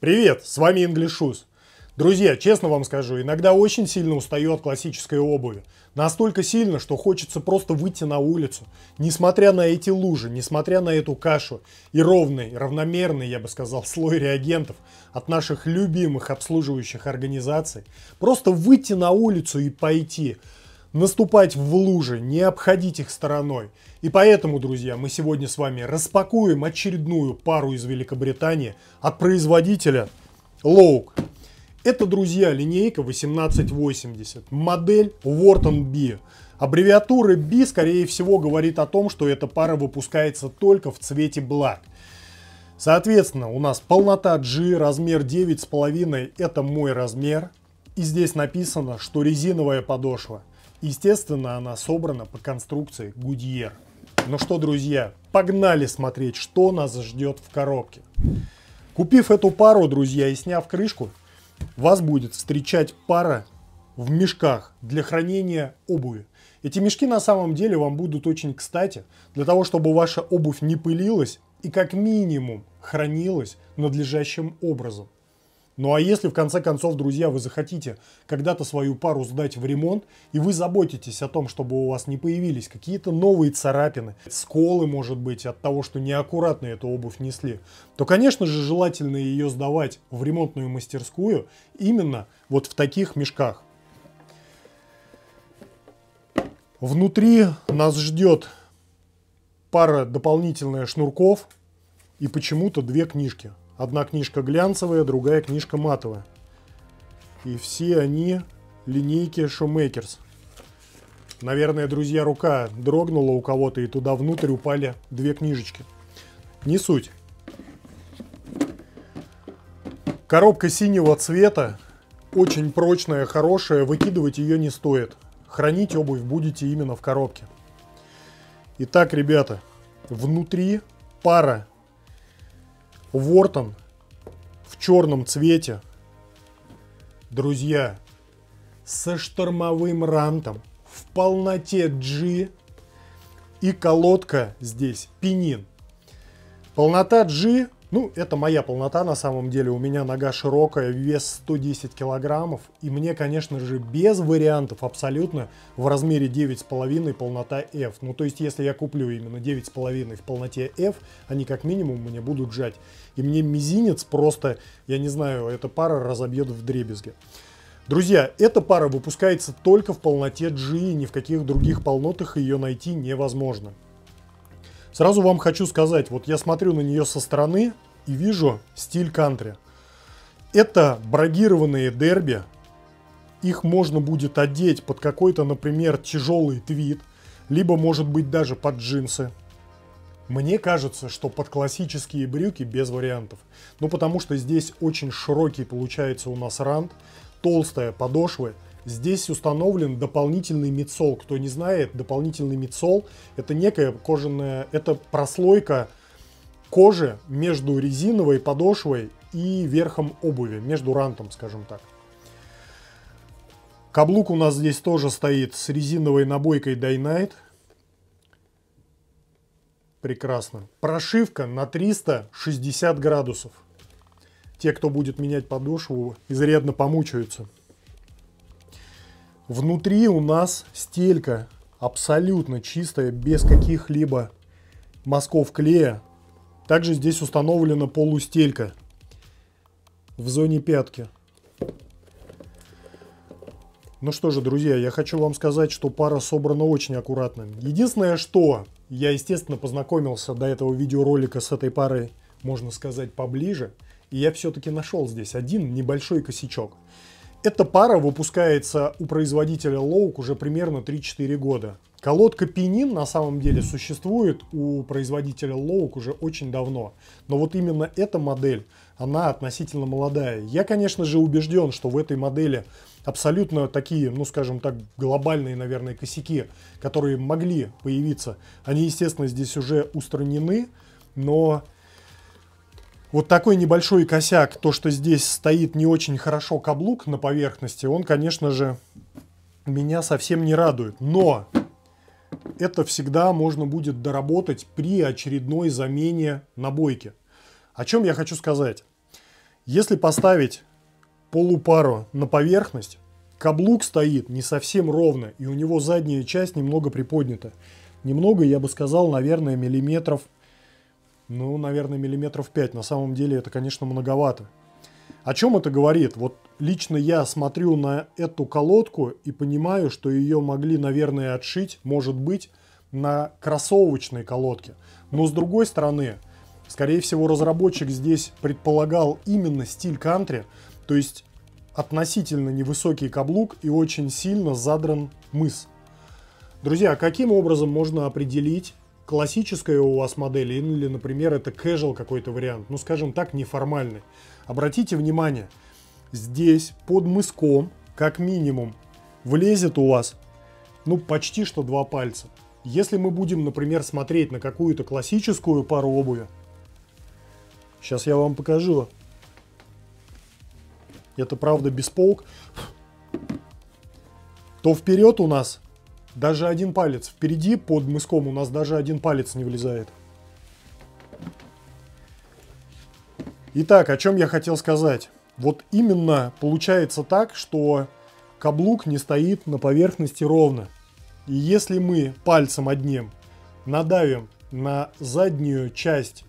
Привет, с вами English Shoes. Друзья, честно вам скажу, иногда очень сильно устаю от классической обуви. Настолько сильно, что хочется просто выйти на улицу. Несмотря на эти лужи, несмотря на эту кашу и ровный, равномерный, я бы сказал, слой реагентов от наших любимых обслуживающих организаций, просто выйти на улицу и пойти. Наступать в лужи, не обходить их стороной. И поэтому, друзья, мы сегодня с вами распакуем очередную пару из Великобритании от производителя Loake. Это, друзья, линейка 1880, модель Wharton B. Аббревиатура B, скорее всего, говорит о том, что эта пара выпускается только в цвете Black. Соответственно, у нас полнота G, размер 9,5, это мой размер. И здесь написано, что резиновая подошва. Естественно, она собрана по конструкции Goodyear. Ну что, друзья, погнали смотреть, что нас ждет в коробке. Купив эту пару, друзья, и сняв крышку, вас будет встречать пара в мешках для хранения обуви. Эти мешки на самом деле вам будут очень кстати, для того, чтобы ваша обувь не пылилась и как минимум хранилась надлежащим образом. Ну а если в конце концов, друзья, вы захотите когда-то свою пару сдать в ремонт, и вы заботитесь о том, чтобы у вас не появились какие-то новые царапины, сколы, может быть, от того, что неаккуратно эту обувь несли, то, конечно же, желательно ее сдавать в ремонтную мастерскую именно вот в таких мешках. Внутри нас ждет пара дополнительных шнурков и почему-то две книжки. Одна книжка глянцевая, другая книжка матовая. И все они линейки Shoemakers. Наверное, друзья, рука дрогнула у кого-то, и туда внутрь упали две книжечки. Не суть. Коробка синего цвета, очень прочная, хорошая, выкидывать ее не стоит. Хранить обувь будете именно в коробке. Итак, ребята, внутри пара Wharton в черном цвете, друзья, со штормовым рантом, в полноте G, и колодка здесь пенин. Полнота G, ну это моя полнота на самом деле, у меня нога широкая, вес 110 килограммов, и мне, конечно же, без вариантов абсолютно в размере 9,5 полнота F. Ну то есть если я куплю именно 9,5 в полноте F, они как минимум мне будут жать. И мне мизинец просто, я не знаю, эта пара разобьет вдребезги. Друзья, эта пара выпускается только в полноте G, и ни в каких других полнотах ее найти невозможно. Сразу вам хочу сказать, вот я смотрю на нее со стороны и вижу стиль кантри. Это брагированные дерби. Их можно будет одеть под какой-то, например, тяжелый твид, либо, может быть, даже под джинсы. Мне кажется, что под классические брюки без вариантов. Ну, потому что здесь очень широкий получается у нас рант, толстая подошва. Здесь установлен дополнительный мидсол. Кто не знает, дополнительный мидсол — это некая кожаная, это прослойка кожи между резиновой подошвой и верхом обуви, между рантом, скажем так. Каблук у нас здесь тоже стоит с резиновой набойкой Dynite. Прекрасно. Прошивка на 360 градусов. Те, кто будет менять подошву, изрядно помучаются. Внутри у нас стелька абсолютно чистая, без каких-либо мазков клея. Также здесь установлена полустелька в зоне пятки. Ну что же, друзья, я хочу вам сказать, что пара собрана очень аккуратно. Единственное, что я, естественно, познакомился до этого видеоролика с этой парой, можно сказать, поближе. И я все-таки нашел здесь один небольшой косячок. Эта пара выпускается у производителя Loake уже примерно 3-4 года. Колодка пенин на самом деле существует у производителя Loake уже очень давно. Но вот именно эта модель, она относительно молодая. Я, конечно же, убежден, что в этой модели абсолютно такие, ну скажем так, глобальные, наверное, косяки, которые могли появиться. Они, естественно, здесь уже устранены, но вот такой небольшой косяк, то, что здесь стоит не очень хорошо каблук на поверхности, он, конечно же, меня совсем не радует. Но это всегда можно будет доработать при очередной замене набойки. О чем я хочу сказать? Если поставить полупару на поверхность, каблук стоит не совсем ровно, и у него задняя часть немного приподнята. Немного, я бы сказал, наверное, миллиметров, ну, наверное, миллиметров 5. На самом деле это, конечно, многовато. О чем это говорит? Вот лично я смотрю на эту колодку и понимаю, что ее могли, наверное, отшить, может быть, на кроссовочной колодке. Но с другой стороны, скорее всего, разработчик здесь предполагал именно стиль кантри, то есть относительно невысокий каблук и очень сильно задран мыс. Друзья, каким образом можно определить, классическая у вас модель или, например, это casual какой-то вариант, ну, скажем так, неформальный? Обратите внимание, здесь под мыском, как минимум, влезет у вас, ну, почти что 2 пальца. Если мы будем, например, смотреть на какую-то классическую пару обуви, сейчас я вам покажу. Это правда без полк. То вперед у нас даже 1 палец. Впереди под мыском у нас даже 1 палец не влезает. Итак, о чем я хотел сказать. Вот именно получается так, что каблук не стоит на поверхности ровно. И если мы пальцем одним надавим на заднюю часть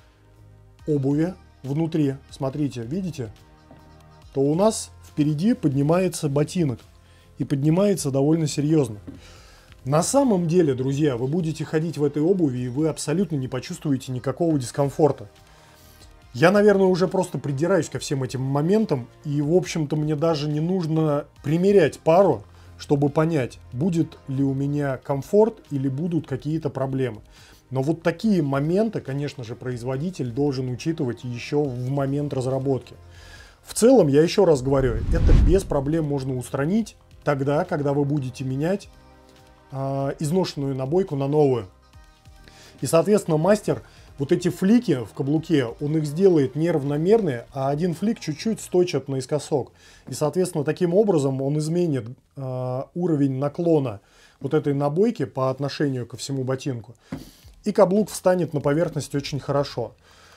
обуви внутри, смотрите, видите, то у нас впереди поднимается ботинок. И поднимается довольно серьезно. На самом деле, друзья, вы будете ходить в этой обуви, и вы абсолютно не почувствуете никакого дискомфорта. Я, наверное, уже просто придираюсь ко всем этим моментам, и, в общем-то, мне даже не нужно примерять пару, чтобы понять, будет ли у меня комфорт или будут какие-то проблемы. Но вот такие моменты, конечно же, производитель должен учитывать еще в момент разработки. В целом, я еще раз говорю, это без проблем можно устранить тогда, когда вы будете менять изношенную набойку на новую. И, соответственно, мастер вот эти флики в каблуке, он их сделает неравномерные, а один флик чуть-чуть сточит наискосок. И, соответственно, таким образом он изменит уровень наклона вот этой набойки по отношению ко всему ботинку. И каблук встанет на поверхность очень хорошо.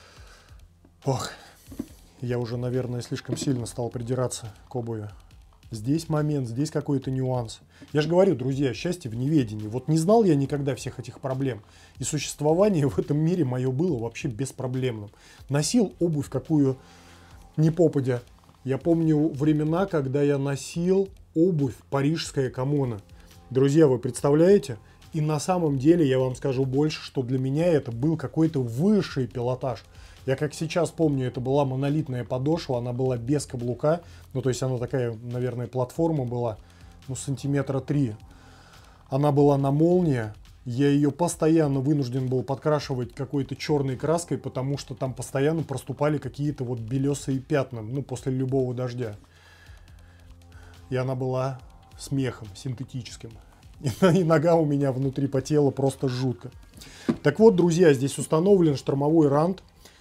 Ох, я уже, наверное, слишком сильно стал придираться к обуви. Здесь момент, здесь какой-то нюанс. Я же говорю, друзья, счастье в неведении. Вот не знал я никогда всех этих проблем. И существование в этом мире мое было вообще беспроблемным. Носил обувь какую ни попадя. Я помню времена, когда я носил обувь парижская коммуна. Друзья, вы представляете? И на самом деле я вам скажу больше, что для меня это был какой-то высший пилотаж. Я как сейчас помню, это была монолитная подошва, она была без каблука. Ну, то есть она такая, наверное, платформа была, ну, сантиметра 3. Она была на молнии. Я ее постоянно вынужден был подкрашивать какой-то черной краской, потому что там постоянно проступали какие-то вот белесые пятна, ну, после любого дождя. И она была с мехом синтетическим. И нога у меня внутри потела просто жутко. Так вот, друзья, здесь установлен штормовой рант.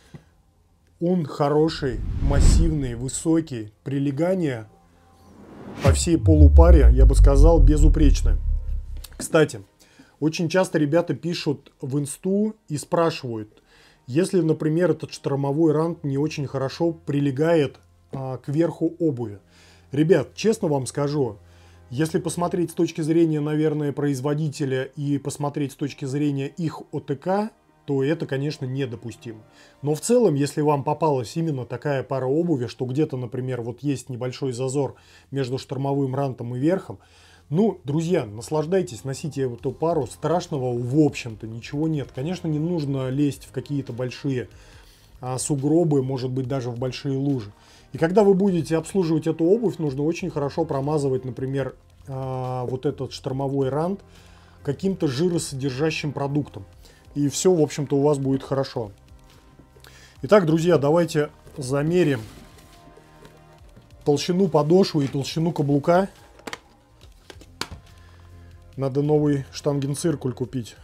Он хороший, массивный, высокий. Прилегание по всей полупаре, я бы сказал, безупречное. Кстати, очень часто ребята пишут в инсту и спрашивают, если, например, этот штормовой рант не очень хорошо прилегает к верху обуви. Ребят, честно вам скажу, если посмотреть с точки зрения, наверное, производителя и посмотреть с точки зрения их ОТК, то это, конечно, недопустимо. Но в целом, если вам попалась именно такая пара обуви, что где-то, например, вот есть небольшой зазор между штормовым рантом и верхом, ну, друзья, наслаждайтесь, носите эту пару, страшного в общем-то ничего нет. Конечно, не нужно лезть в какие-то большие сугробы, может быть, даже в большие лужи. И когда вы будете обслуживать эту обувь, нужно очень хорошо промазывать, например, вот этот штормовой рант каким-то жиросодержащим продуктом. И все, в общем-то, у вас будет хорошо. Итак, друзья, давайте замерим толщину подошвы и толщину каблука. Надо новый штангенциркуль купить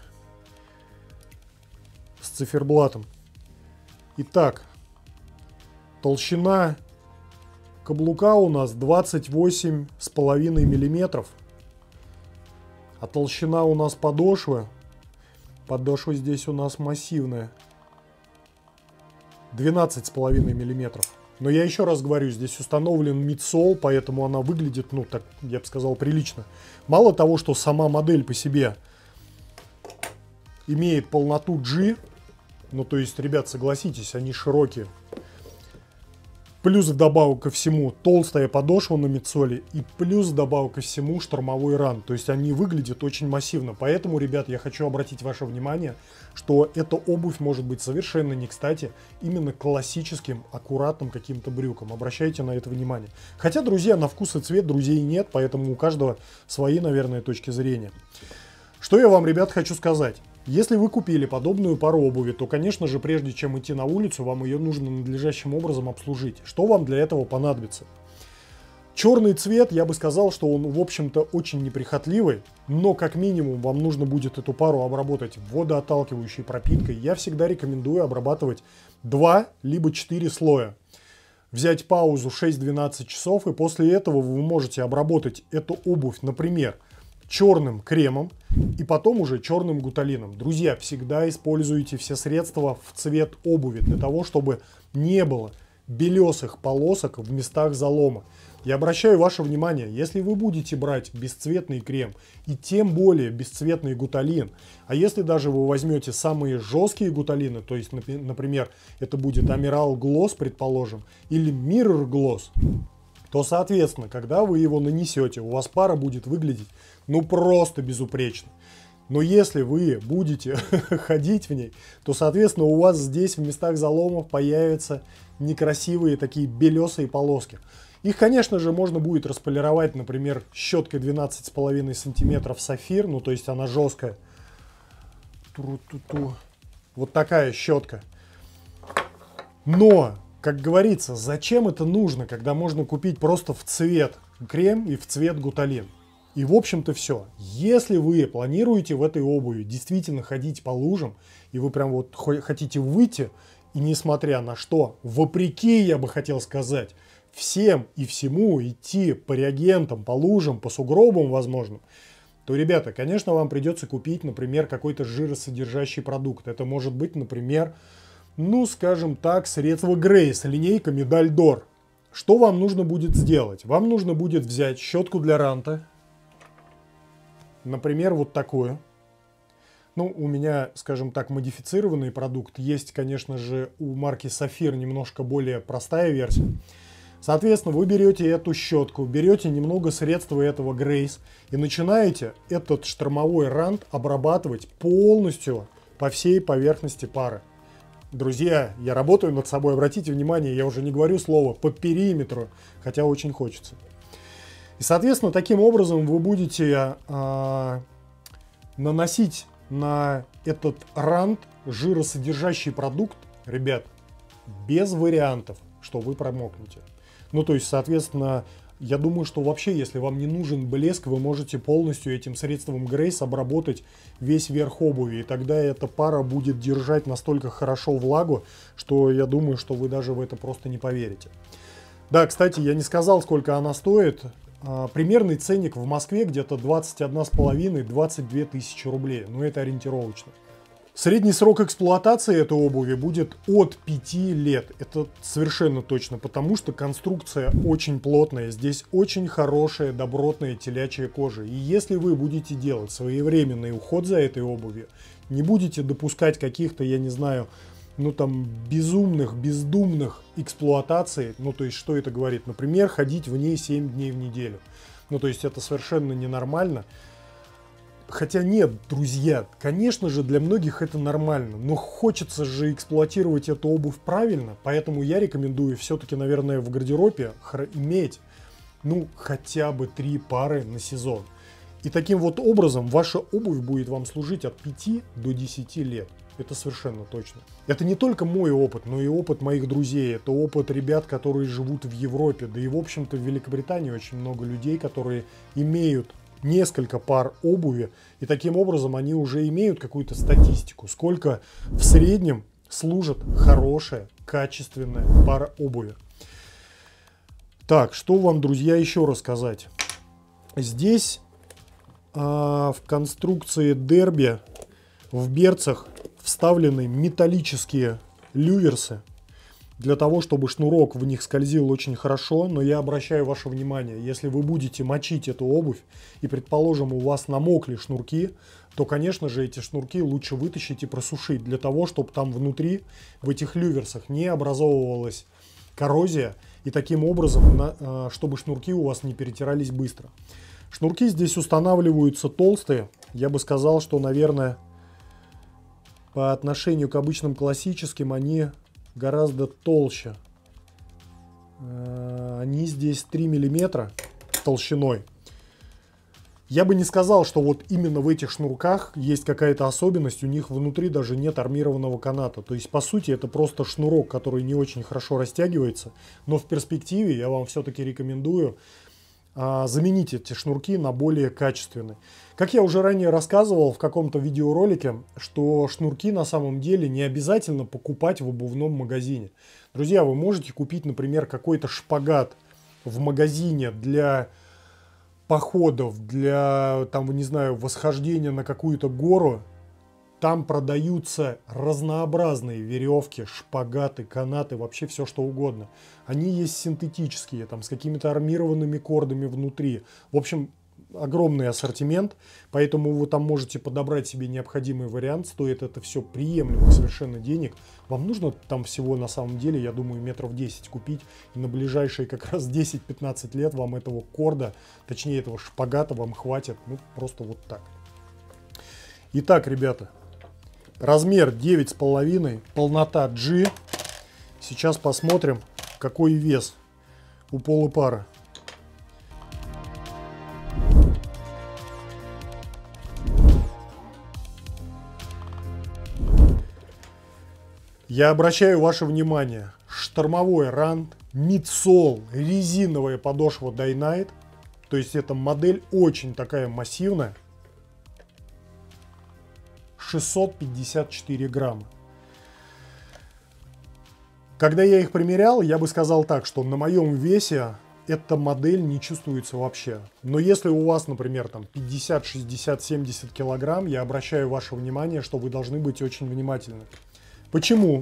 с циферблатом. Итак, толщина каблука у нас 28,5 миллиметров. А толщина у нас подошвы. Подошва здесь у нас массивная. 12,5 миллиметров. Но я еще раз говорю, здесь установлен мидсол, поэтому она выглядит, ну, так, я бы сказал, прилично. Мало того, что сама модель по себе имеет полноту G, ну, то есть, ребят, согласитесь, они широкие. Плюс вдобавок ко всему толстая подошва на мидсоле и плюс вдобавок ко всему штормовой ран. То есть они выглядят очень массивно. Поэтому, ребят, я хочу обратить ваше внимание, что эта обувь может быть совершенно не кстати именно классическим, аккуратным каким-то брюком. Обращайте на это внимание. Хотя, друзья, на вкус и цвет друзей нет, поэтому у каждого свои, наверное, точки зрения. Что я вам, ребят, хочу сказать. Если вы купили подобную пару обуви, то, конечно же, прежде чем идти на улицу, вам ее нужно надлежащим образом обслужить. Что вам для этого понадобится? Черный цвет, я бы сказал, что он, в общем-то, очень неприхотливый, но как минимум вам нужно будет эту пару обработать водоотталкивающей пропиткой. Я всегда рекомендую обрабатывать 2 либо 4 слоя. Взять паузу 6-12 часов, и после этого вы можете обработать эту обувь, например, черным кремом и потом уже черным гуталином. Друзья, всегда используйте все средства в цвет обуви для того, чтобы не было белесых полосок в местах залома. Я обращаю ваше внимание, если вы будете брать бесцветный крем и тем более бесцветный гуталин, а если даже вы возьмете самые жесткие гуталины, то есть, например, это будет Amiral Gloss, предположим, или Mirror Gloss, то, соответственно, когда вы его нанесете, у вас пара будет выглядеть, ну, просто безупречно. Но если вы будете ходить в ней, то, соответственно, у вас здесь в местах заломов появятся некрасивые такие белесые полоски. Их, конечно же, можно будет располировать, например, щеткой 12,5 сантиметров сафир, ну, то есть она жесткая. Вот такая щетка. Но, как говорится, зачем это нужно, когда можно купить просто в цвет крем и в цвет гуталин? И, в общем-то, все. Если вы планируете в этой обуви действительно ходить по лужам, и вы прям вот хотите выйти, и несмотря на что, вопреки, я бы хотел сказать, всем и всему идти по реагентам, по лужам, по сугробам возможным, то, ребята, конечно, вам придется купить, например, какой-то жиросодержащий продукт. Это может быть, например, ну, скажем так, средство Грейс, линейка Медаль Дор. Что вам нужно будет сделать? Вам нужно будет взять щетку для ранта, например, вот такую. Ну, у меня, скажем так, модифицированный продукт. Есть, конечно же, у марки Сафир немножко более простая версия. Соответственно, вы берете эту щетку, берете немного средства этого Грейс и начинаете этот штормовой рант обрабатывать полностью по всей поверхности пары. Друзья, я работаю над собой, обратите внимание, я уже не говорю слово по периметру, хотя очень хочется. И, соответственно, таким образом вы будете наносить на этот рант жиросодержащий продукт, ребят, без вариантов, что вы промокнете. Ну, то есть, соответственно, я думаю, что вообще, если вам не нужен блеск, вы можете полностью этим средством Грейс обработать весь верх обуви. И тогда эта пара будет держать настолько хорошо влагу, что я думаю, что вы даже в это просто не поверите. Да, кстати, я не сказал, сколько она стоит. Примерный ценник в Москве где-то 21,5-22 тысячи рублей. Но это ориентировочно. Средний срок эксплуатации этой обуви будет от 5 лет. Это совершенно точно, потому что конструкция очень плотная. Здесь очень хорошая, добротная телячья кожа. И если вы будете делать своевременный уход за этой обувью, не будете допускать каких-то, я не знаю, ну там безумных, бездумных эксплуатаций, ну то есть что это говорит? Например, ходить в ней 7 дней в неделю. Ну то есть это совершенно ненормально. Хотя нет, друзья, конечно же, для многих это нормально, но хочется же эксплуатировать эту обувь правильно, поэтому я рекомендую все-таки, наверное, в гардеробе иметь, ну, хотя бы 3 пары на сезон. И таким вот образом ваша обувь будет вам служить от 5 до 10 лет. Это совершенно точно. Это не только мой опыт, но и опыт моих друзей. Это опыт ребят, которые живут в Европе. Да и, в общем-то, в Великобритании очень много людей, которые имеют несколько пар обуви, и таким образом они уже имеют какую-то статистику, сколько в среднем служит хорошая, качественная пара обуви. Так, что вам, друзья, еще рассказать? Здесь в конструкции Дерби в берцах вставлены металлические люверсы. для того, чтобы шнурок в них скользил очень хорошо, но я обращаю ваше внимание, если вы будете мочить эту обувь и, предположим, у вас намокли шнурки, то, конечно же, эти шнурки лучше вытащить и просушить, для того, чтобы там внутри, в этих люверсах, не образовывалась коррозия, и таким образом, чтобы шнурки у вас не перетирались быстро. Шнурки здесь устанавливаются толстые, я бы сказал, что, наверное, по отношению к обычным классическим они гораздо толще. Они здесь 3 мм толщиной. Я бы не сказал, что вот именно в этих шнурках есть какая-то особенность, у них внутри даже нет армированного каната. То есть, по сути, это просто шнурок, который не очень хорошо растягивается. Но в перспективе я вам все-таки рекомендую заменить эти шнурки на более качественные. Как я уже ранее рассказывал в каком-то видеоролике, что шнурки на самом деле не обязательно покупать в обувном магазине. Друзья, вы можете купить, например, какой-то шпагат в магазине для походов, для, там, не знаю, восхождения на какую-то гору. Там продаются разнообразные веревки, шпагаты, канаты, вообще все что угодно. Они есть синтетические, там, с какими-то армированными кордами внутри. В общем, огромный ассортимент, поэтому вы там можете подобрать себе необходимый вариант. Стоит это все приемлемых совершенно денег. Вам нужно там всего, на самом деле, я думаю, метров 10 купить. И на ближайшие как раз 10-15 лет вам этого корда, точнее этого шпагата вам хватит. Ну, просто вот так. Итак, ребята, размер 9,5, полнота G. Сейчас посмотрим, какой вес у полупары. Я обращаю ваше внимание, штормовой рант, мидсол, резиновая подошва Dynite. То есть эта модель очень такая массивная. 654 грамма. Когда я их примерял, я бы сказал так, что на моем весе эта модель не чувствуется вообще. Но если у вас, например, там 50, 60, 70 килограмм, я обращаю ваше внимание, что вы должны быть очень внимательны. Почему?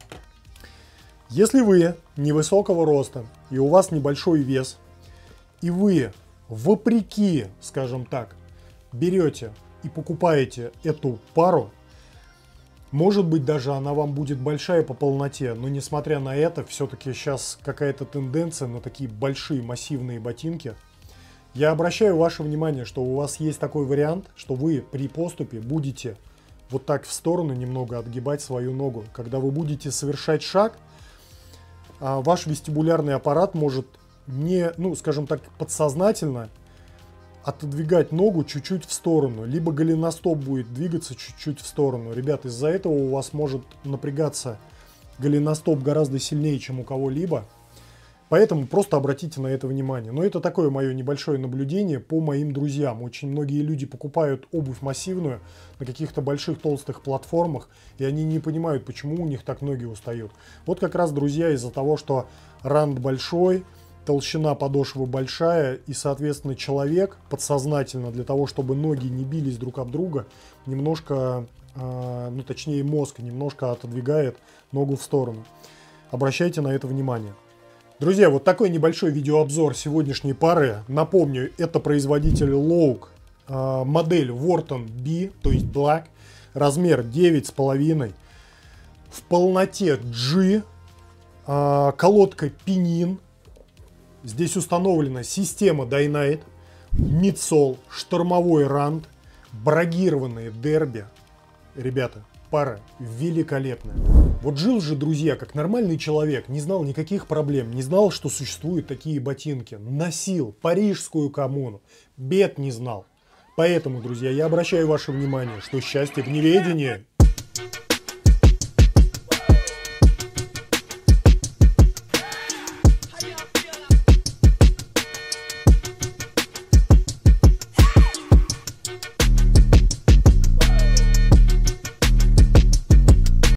Если вы невысокого роста и у вас небольшой вес, и вы вопреки, скажем так, берете и покупаете эту пару, может быть, даже она вам будет большая по полноте, но несмотря на это, все-таки сейчас какая-то тенденция на такие большие массивные ботинки. Я обращаю ваше внимание, что у вас есть такой вариант, что вы при поступе будете вот так в сторону немного отгибать свою ногу. Когда вы будете совершать шаг, ваш вестибулярный аппарат может не, ну, скажем так, подсознательно отодвигать ногу чуть-чуть в сторону, либо голеностоп будет двигаться чуть-чуть в сторону. Ребят, из-за этого у вас может напрягаться голеностоп гораздо сильнее, чем у кого-либо. Поэтому просто обратите на это внимание. Но это такое мое небольшое наблюдение по моим друзьям. Очень многие люди покупают обувь массивную на каких-то больших толстых платформах, и они не понимают, почему у них так ноги устают. Вот как раз, друзья, из-за того, что рант большой, толщина подошвы большая, и, соответственно, человек подсознательно для того, чтобы ноги не бились друг об друга, немножко, ну точнее мозг немножко отодвигает ногу в сторону. Обращайте на это внимание. Друзья, вот такой небольшой видеообзор сегодняшней пары. Напомню, это производитель Loake, модель Wharton B, то есть Black, размер 9,5, в полноте G, колодка Pinin. Здесь установлена система Dynite, мидсол, штормовой рант, брагированные дерби. Ребята, пара великолепная. Вот жил же, друзья, как нормальный человек, не знал никаких проблем, не знал, что существуют такие ботинки. Носил парижскую коммуну, бед не знал. Поэтому, друзья, я обращаю ваше внимание, что счастье в неведении.